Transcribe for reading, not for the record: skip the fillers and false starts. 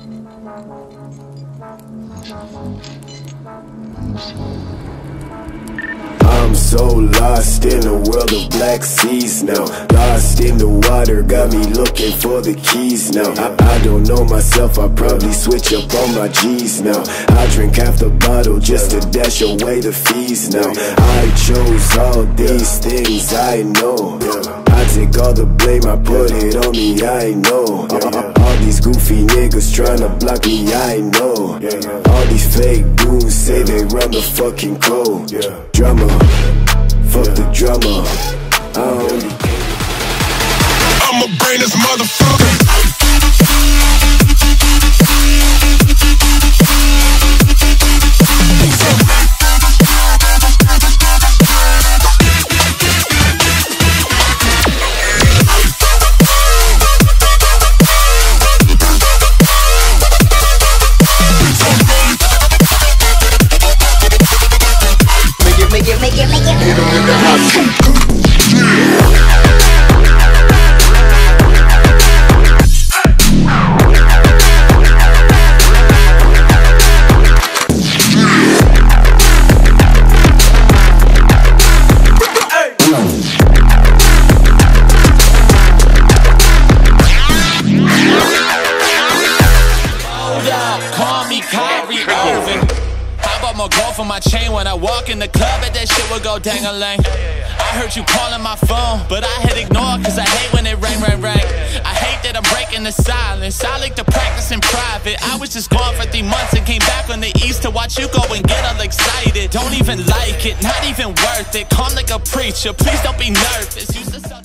I'm so lost in a world of black seas now. Lost in the water, got me looking for the keys now. I don't know myself, I probably switch up on my G's now. I drink half the bottle just to dash away the fees now. I chose all these things, I know. I take all the blame, I put it on me, I know. All these goofy niggas tryna block me, I know. All these fake goons say they run the fucking code. Drama, fuck the drama. I'ma bring this motherfucker. Make it. Call me Kyrie Irving. How about more gold for my chain? When I walk in the club, and that shit will go dang-a-lang. I heard you calling my phone, but I hit ignore, cause I hate when it ring. I hate that I'm breaking the silence. I like to practice in private. I was just gone for 3 months and came back on the east to watch you go and get all excited. Don't even like it, not even worth it. Calm like a preacher, please don't be nervous.